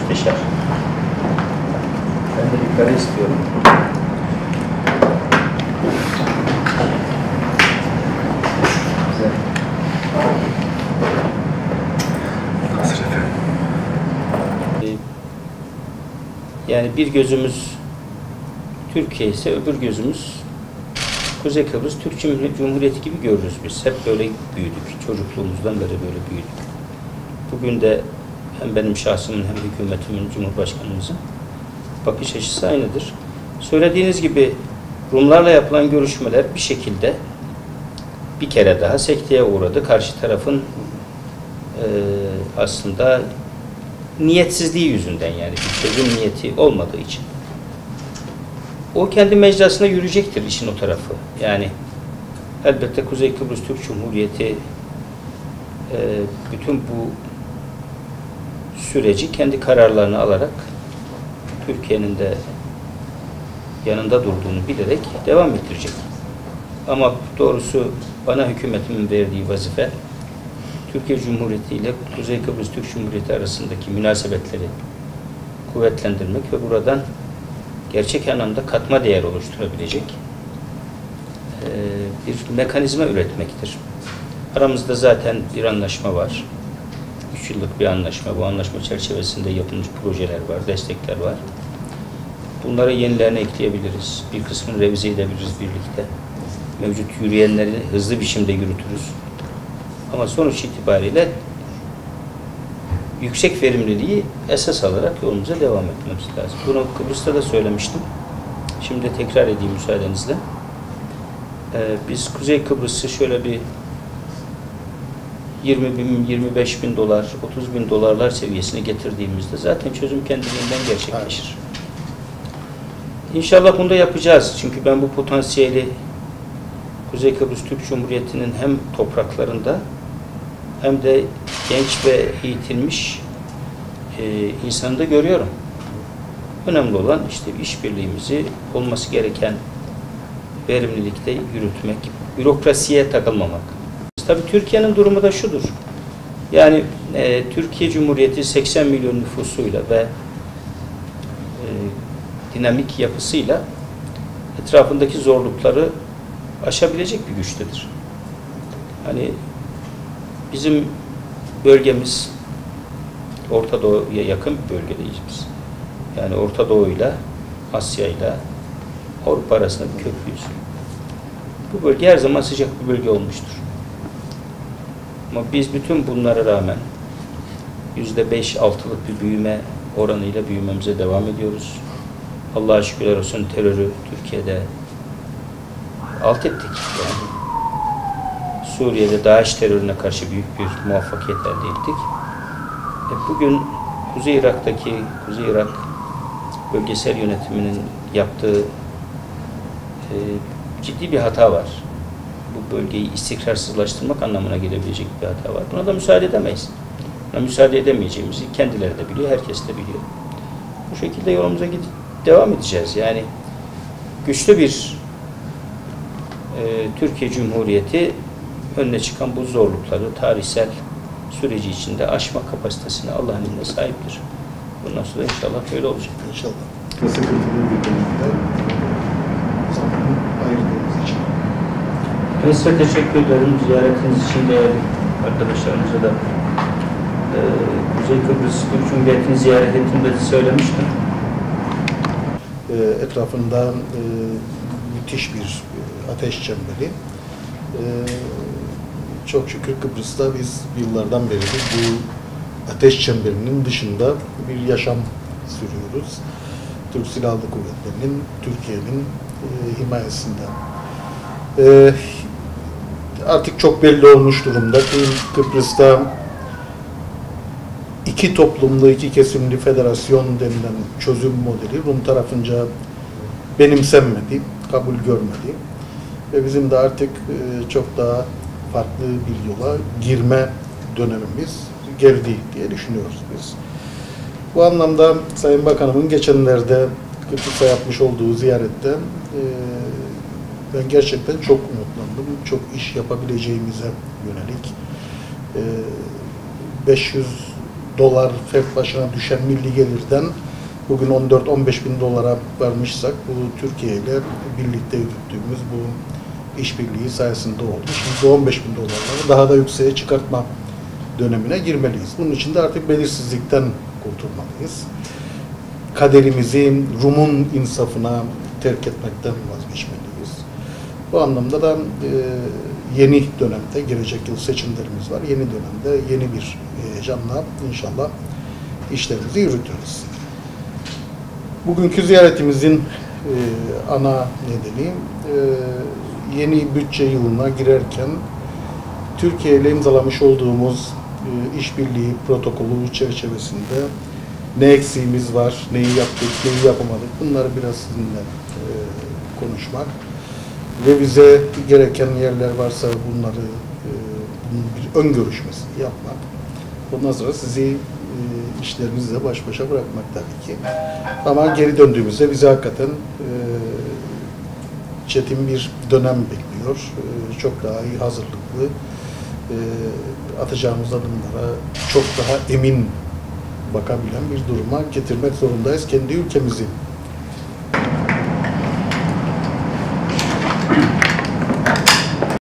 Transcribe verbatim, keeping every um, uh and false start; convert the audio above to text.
Müsteşar. Ben de bir kare istiyorum. Güzel. Hazır efendim. Yani bir gözümüz Türkiye ise öbür gözümüz Kuzey Kıbrıs Türk Cumhuriyeti gibi görürüz biz. Hep böyle büyüdük. Çocukluğumuzdan beri böyle büyüdük. Bugün de hem benim şahsımın hem hükümetimin, Cumhurbaşkanımızın bakış açısı aynıdır. Söylediğiniz gibi Rumlarla yapılan görüşmeler bir şekilde bir kere daha sekteye uğradı. Karşı tarafın e, aslında niyetsizliği yüzünden, yani bir çözüm niyeti olmadığı için. O kendi mecrasına yürüyecektir işin o tarafı. Yani elbette Kuzey Kıbrıs Türk Cumhuriyeti e, bütün bu süreci kendi kararlarını alarak Türkiye'nin de yanında durduğunu bilerek devam ettirecek. Ama doğrusu bana hükümetimin verdiği vazife Türkiye Cumhuriyeti ile Kuzey Kıbrıs Türk Cumhuriyeti arasındaki münasebetleri kuvvetlendirmek ve buradan gerçek anlamda katma değer oluşturabilecek bir mekanizma üretmektir. Aramızda zaten bir anlaşma var. Üç yıllık bir anlaşma. Bu anlaşma çerçevesinde yapılmış projeler var, destekler var. Bunları yenilerine ekleyebiliriz. Bir kısmını revize edebiliriz birlikte. Mevcut yürüyenleri hızlı biçimde yürütürüz. Ama sonuç itibariyle yüksek verimliliği esas alarak yolumuza devam etmemiz lazım. Bunu Kıbrıs'ta da söylemiştim. Şimdi tekrar edeyim müsaadenizle. Ee, biz Kuzey Kıbrıs'ı şöyle bir yirmi bin, yirmi beş bin dolar, otuz bin dolarlar seviyesine getirdiğimizde zaten çözüm kendiliğinden gerçekleşir. İnşallah bunu da yapacağız. Çünkü ben bu potansiyeli Kuzey Kıbrıs Türk Cumhuriyeti'nin hem topraklarında hem de genç ve eğitilmiş e, insanı da görüyorum. Önemli olan işte işbirliğimizi olması gereken verimlilikte yürütmek, bürokrasiye takılmamak. Tabii Türkiye'nin durumu da şudur. Yani e, Türkiye Cumhuriyeti seksen milyon nüfusuyla ve e, dinamik yapısıyla etrafındaki zorlukları aşabilecek bir güçtedir. Hani bizim bölgemiz Orta Doğu'ya yakın bir bölgedeyiz biz. Yani Orta Doğu'yla, Asya'yla Avrupa arasında bir köprüyüz. Bu bölge her zaman sıcak bir bölge olmuştur. Ama biz bütün bunlara rağmen yüzde beş altılık bir büyüme oranıyla büyümemize devam ediyoruz. Allah'a şükürler olsun terörü Türkiye'de alt ettik. Yani Suriye'de DAEŞ terörüne karşı büyük bir muvaffakiyet elde ettik. E bugün Kuzey Irak'taki Kuzey Irak bölgesel yönetiminin yaptığı e, ciddi bir hata var. Bu bölgeyi istikrarsızlaştırmak anlamına gelebilecek bir hata var. Buna da müsaade edemeyiz. Buna müsaade edemeyeceğimizi kendileri de biliyor, herkes de biliyor. Bu şekilde yolumuza gidip devam edeceğiz. Yani güçlü bir e, Türkiye Cumhuriyeti önüne çıkan bu zorlukları tarihsel süreci içinde aşma kapasitesine Allah'ın izniyle sahiptir. Bundan sonra inşallah böyle olacak. İnşallah. Sıkıntılı bir dönemde zamanı ayırdığımız için. Ben size teşekkür ederim. Ziyaretiniz için değerli arkadaşlarımıza da e, Kuzey Kıbrıs Türk Cumhuriyeti'ni ziyaret ettiğimde de söylemiştim. E, etrafında e, müthiş bir e, ateş çemberi. E, çok şükür Kıbrıs'ta biz yıllardan beri bu ateş çemberinin dışında bir yaşam sürüyoruz. Türk Silahlı Kuvvetleri'nin, Türkiye'nin e, himayesinde. E, artık çok belli olmuş durumda ki Kıbrıs'ta iki toplumlu, iki kesimli federasyon denilen çözüm modeli Rum tarafınca benimsenmedi, kabul görmedi. Ve bizim de artık e, çok daha farklı bir yola girme dönemimiz geldi diye düşünüyoruz biz. Bu anlamda Sayın Bakanımın geçenlerde Kıbrıs'a yapmış olduğu ziyarette e, ben gerçekten çok umutlandım. Çok iş yapabileceğimize yönelik e, beş yüz dolar fert başına düşen milli gelirden bugün on dört on beş bin dolara varmışsak bu Türkiye ile birlikte yürüttüğümüz bu işbirliği sayesinde oldu. Şimdi bu on beş bin dolarları daha da yükseğe çıkartma dönemine girmeliyiz. Bunun için de artık belirsizlikten kurtulmalıyız. Kaderimizi Rum'un insafına terk etmekten vazgeçmeliyiz. Bu anlamda da e, yeni dönemde, gelecek yıl seçimlerimiz var. Yeni dönemde yeni bir heyecanla inşallah işlerimizi yürütürüz. Bugünkü ziyaretimizin e, ana nedeni e, yeni bütçe yılına girerken Türkiye ile imzalamış olduğumuz e, işbirliği protokolü çerçevesinde ne eksiğimiz var, neyi yaptık, neyi yapamadık, bunları biraz sizinle e, konuşmak ve bize gereken yerler varsa bunları e, bunun bir ön görüşmesini yapmak. Ondan sonra sizi e, işlerinizle baş başa bırakmak tabii ki. Ama geri döndüğümüzde bizi hakikaten e, çetin bir dönem bekliyor. E, çok daha iyi hazırlıklı, e, atacağımız adımlara çok daha emin bakabilen bir duruma getirmek zorundayız kendi ülkemizi.